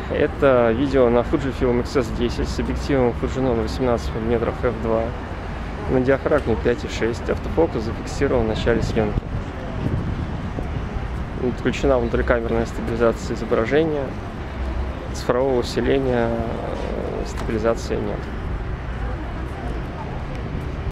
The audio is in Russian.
Это видео на Fujifilm X-10 с объективом Fujinon 18 мм f2 на диафрагме 5.6. Автофокус зафиксирован в начале съемки. Отключена внутрикамерная стабилизация изображения, цифрового усиления стабилизации нет.